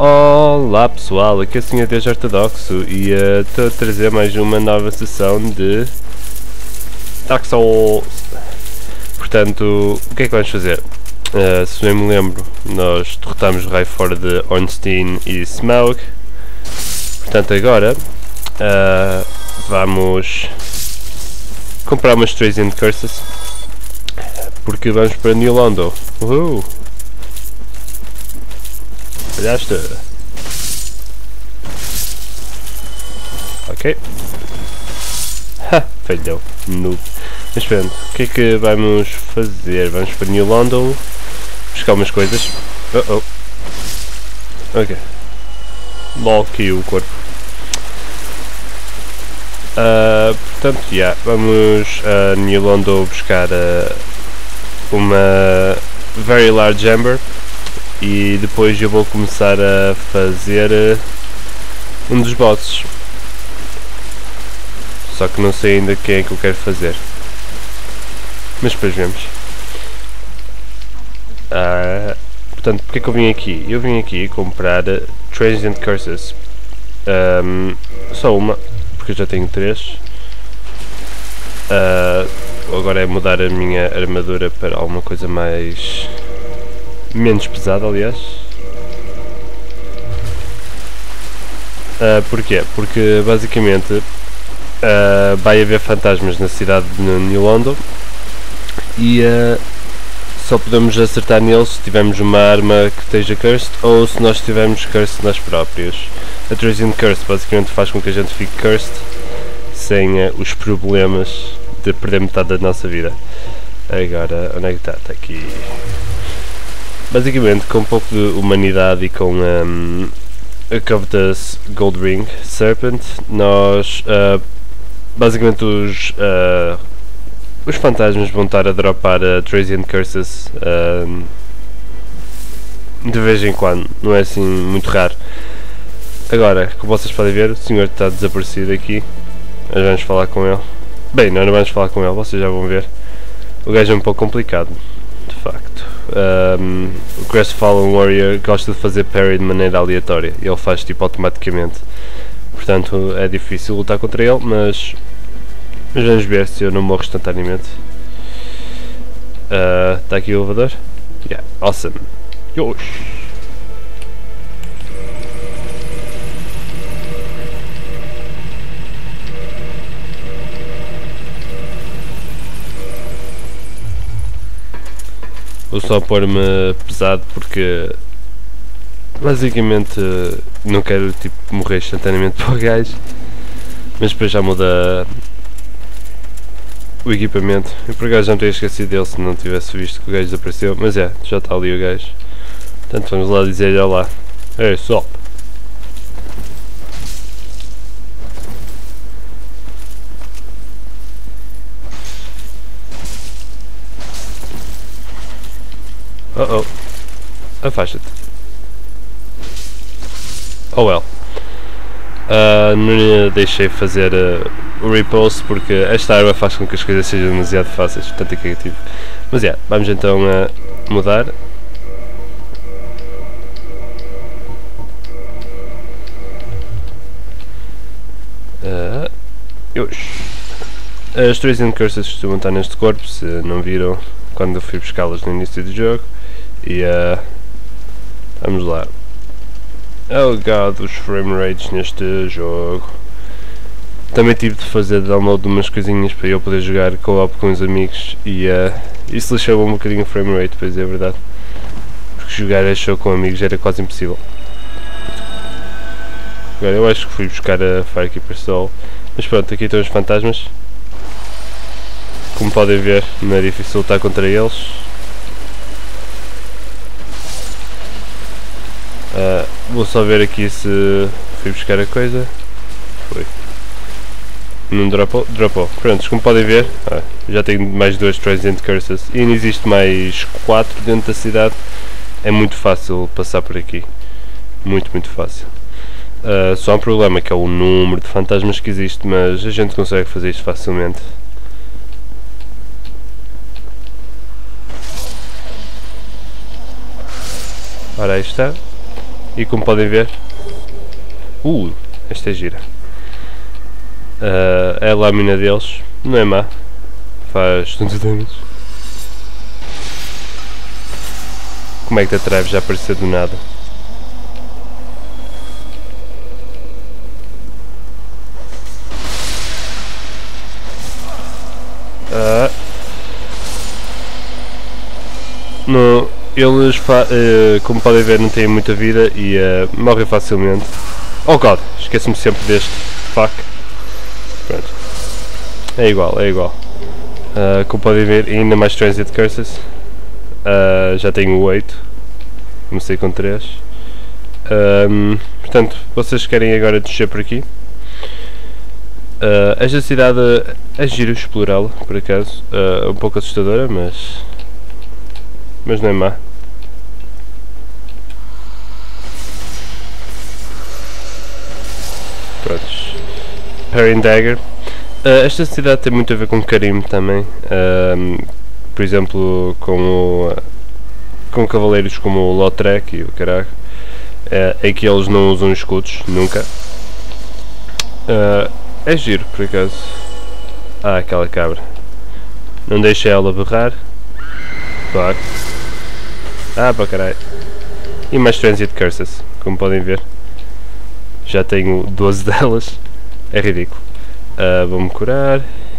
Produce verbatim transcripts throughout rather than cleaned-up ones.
Olá pessoal, aqui é o senhor Deus Ortodoxo e estou uh, a trazer mais uma nova sessão de Dark Souls. Portanto, o que é que vamos fazer? Uh, se bem me lembro, nós derrotamos o raio fora de Ornstein e Smaug. Portanto, agora uh, vamos comprar umas Transient Curses porque vamos para New Londo. Uhul! Olhaste? Ok. Ha! Falhou. Noob. Mas pronto, o que é que vamos fazer? Vamos para New Londo buscar umas coisas. Oh oh. Ok. Logo caiu o corpo. Uh, portanto, já. Yeah, vamos a New Londo buscar uh, uma Very Large Ember. E depois eu vou começar a fazer uh, um dos bosses. Só que não sei ainda quem é que eu quero fazer. Mas depois vemos. Uh, portanto, porque é que eu vim aqui? Eu vim aqui comprar uh, Transient Curses. Um, só uma, porque eu já tenho três. Uh, agora é mudar a minha armadura para alguma coisa mais... menos pesado, aliás. Uh, porquê? Porque basicamente uh, vai haver fantasmas na cidade de New Londo e uh, só podemos acertar neles se tivermos uma arma que esteja cursed ou se nós tivermos cursed nós próprios. A Transient Curse basicamente faz com que a gente fique cursed sem uh, os problemas de perder metade da nossa vida. Agora, onde é que está? Está aqui. Basicamente, com um pouco de humanidade e com um, a Covetous Gold Ring Serpent, nós, uh, basicamente os, uh, os fantasmas vão estar a dropar uh, Transient Curses uh, de vez em quando, não é assim muito raro. Agora, como vocês podem ver, o senhor está desaparecido aqui, nós vamos falar com ele. Bem, nós não vamos falar com ele, vocês já vão ver. O gajo é um pouco complicado, de facto. Um, o Crestfallen Warrior gosta de fazer parry de maneira aleatória, ele faz tipo automaticamente, portanto é difícil lutar contra ele, mas, mas vamos ver se eu não morro instantaneamente. Está uh, aqui o elevador? Yeah, awesome! Yosh. Vou só pôr-me pesado porque basicamente não quero tipo morrer instantaneamente para o gajo, mas depois já muda o equipamento. Eu por acaso já não teria esquecido dele se não tivesse visto que o gajo desapareceu, mas é, já está ali o gajo. Portanto vamos lá dizer-lhe olá. Ei, só! Oh oh, afasta-te. Oh well. Uh, não deixei fazer uh, o repulse porque esta arma faz com que as coisas sejam demasiado fáceis, portanto é criativo. Mas é, yeah, vamos então uh, mudar. Uh, As Transient Curses costumam estar neste corpo, se não viram quando eu fui buscá-las no início do jogo. E uh, vamos lá. Oh god, os frame rates neste jogo. Também tive de fazer download de umas coisinhas para eu poder jogar co-op com os amigos e uh, isso lixava um bocadinho o frame rate, pois é verdade. Porque jogar este jogo com amigos era quase impossível. Agora eu acho que fui buscar a Firekeeper Soul. Mas pronto, aqui estão os fantasmas. Como podem ver, não é difícil lutar contra eles. Uh, vou só ver aqui se fui buscar a coisa. Foi. Não dropou? Dropou. Prontos, como podem ver, ah, já tenho mais duas Transient Curses e ainda existe mais quatro dentro da cidade. É muito fácil passar por aqui. Muito, muito fácil. Uh, só há um problema que é o número de fantasmas que existe, mas a gente consegue fazer isto facilmente. Ora, aí está. E como podem ver, uh, esta é gira. Uh, é a lâmina deles, não é má, faz tantos danos. Como é que te atreves a aparecer do nada? Uh, no, eles, uh, como podem ver, não têm muita vida e uh, morrem facilmente. Oh god, esqueço-me sempre deste. Fuck. Pronto. É igual, é igual. Uh, como podem ver, ainda mais Transit Curses. Uh, já tenho oito. Comecei com três. Um, portanto, vocês querem agora descer por aqui. Uh, esta cidade é giro explorá-la, por acaso. Uh, um pouco assustadora, mas. Mas não é má. Prontos. Parry and Dagger. Uh, esta cidade tem muito a ver com Carim também. Uh, por exemplo, com o, com cavaleiros como o Lautrec e o caralho. Uh, em que eles não usam escudos, nunca. Uh, é giro, por acaso. Ah, aquela cabra. Não deixa ela berrar. Claro. Ah, para caralho. E mais Transit Curses, como podem ver. Já tenho doze delas. É ridículo. Uh, Vou-me curar.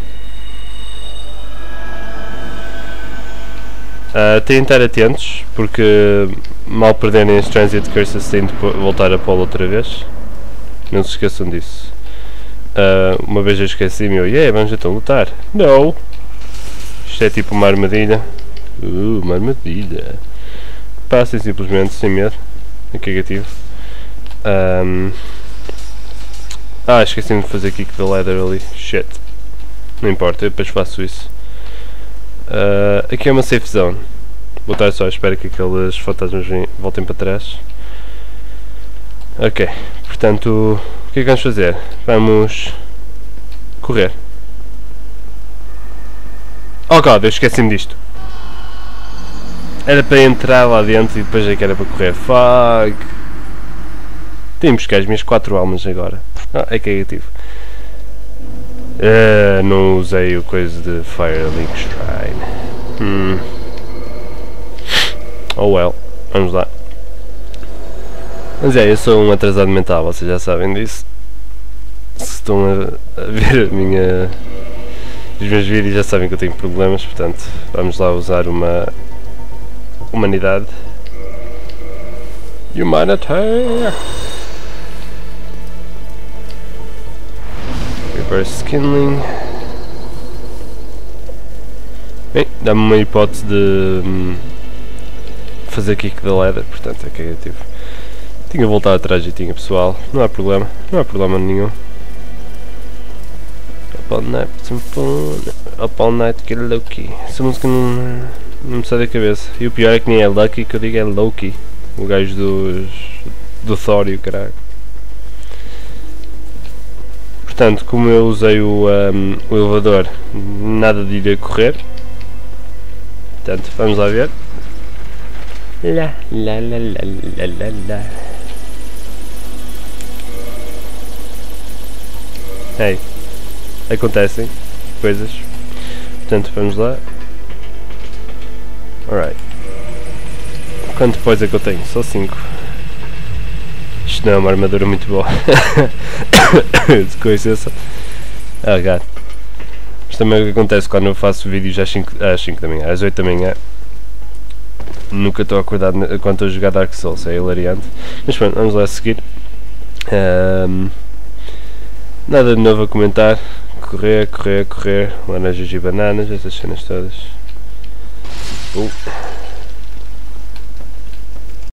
Uh, têm de estar atentos, porque mal perderem as Transit Curses têm de voltar a pô-lo outra vez. Não se esqueçam disso. Uh, uma vez eu esqueci-me, eu, yeah, vamos então lutar. Não! Isto é tipo uma armadilha. Uh, uma armadilha. Passem simplesmente, sem medo. É cagativo. Um, ah, esqueci-me de fazer kick the ladder ali. Shit. Não importa, eu depois faço isso. Uh, aqui é uma safe zone. Vou estar só à espera que aqueles fantasmas voltem para trás. Ok, portanto, o que é que vamos fazer? Vamos correr. Oh god, eu esqueci-me disto. Era para entrar lá dentro e depois é que era para correr. Fuck. Tenho que buscar as minhas quatro almas agora. Ah, é cagativo. Uh, não usei o coisa de Firelink Shrine. Hmm. Oh well, vamos lá. Mas é, eu sou um atrasado mental, vocês já sabem disso. Se estão a, a ver a minha, os meus vídeos já sabem que eu tenho problemas, portanto vamos lá usar uma humanidade. Humanity! Reverse Kindling. Bem, dá-me uma hipótese de hum, fazer kick da ladder, portanto é cagativo. Tinha voltado atrás e tinha, pessoal, não há problema, não há problema nenhum. Up all night, some fun, up all night, get lucky. Essa música não, não me sai da cabeça. E o pior é que nem é Lucky, que eu digo é Loki, o gajo dos, do Thor e o caralho. Portanto, como eu usei o, um, o elevador, nada de ir a correr. Portanto, vamos lá ver. Lá, lá, lá, lá, lá, lá. Hey, acontecem coisas. Portanto, vamos lá. Alright. Quanto depois é que eu tenho? Só cinco. Isto não é uma armadura muito boa. Com licença. Ah, gato. Isto também é o que acontece quando eu faço vídeos às cinco, às cinco da manhã, às oito da manhã. Nunca estou acordado quando estou a jogar Dark Souls, é hilariante. Mas pronto, vamos lá a seguir. Um, nada de novo a comentar. Correr, correr, correr. Laranjas e bananas, essas cenas todas. Uh.